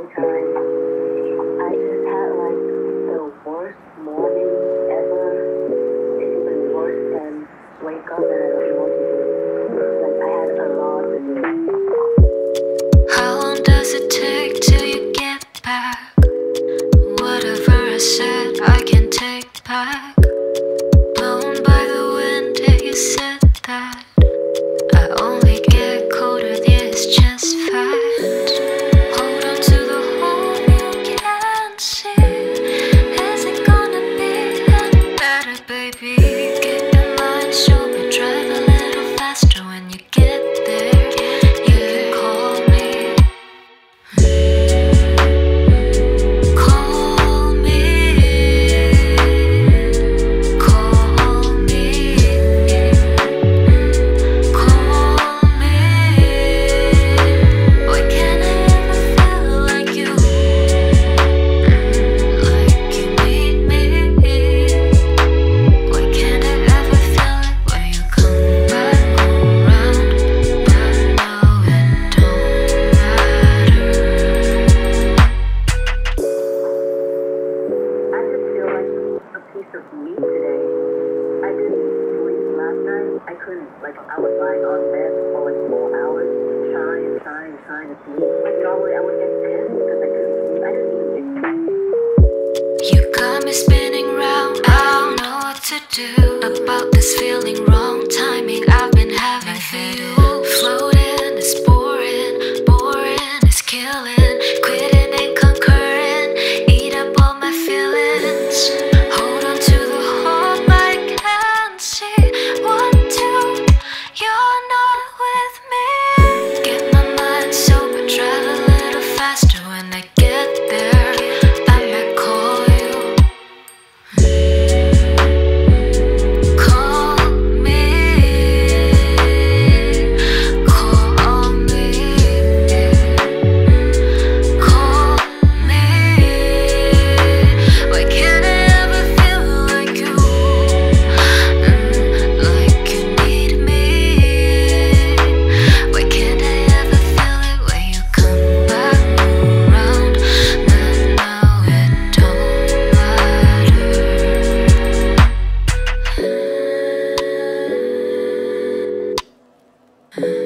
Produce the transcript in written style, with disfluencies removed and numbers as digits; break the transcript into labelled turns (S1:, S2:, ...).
S1: same time, I just had like the worst morning ever. It's even worse than wake up and I don't know what to do. Like I had a lot to do.
S2: How long does it take till you get back? Whatever I said, I can take back. Blown by the wind, yeah, you said that. I only get colder, yeah, it's just fact. Hold on to the hole you can't see. Is it gonna be any better, baby? Keep in mind, show me, drive a little faster when you get there. You can call me. Call me. Call me. Call me. Why can't I ever feel like you? Like you need me. Why can't I ever feel it when you come back around? But now it don't matter.
S1: I just feel like a piece of me today. I didn't sleep last night. I couldn't. Like I was lying on bed for like 4 hours, trying to sleep. Like normally I would get pissed because I couldn't sleep. I didn't even get.
S2: You got me spinning round. I don't know what to do about this feeling wrong timing I've been having for you. Floating is boring, boring is killing. Quitting ain't concurring. Eat up all my feelings. Hold on to the hope I can't see. 1, 2, you're not with me. Get my mind sober, drive a little faster when I get there. I might call you. Call me. Call me. Call me. Why can't I ever feel like you? Like you need me. Why can't I ever feel it when you come back around? But now it don't matter.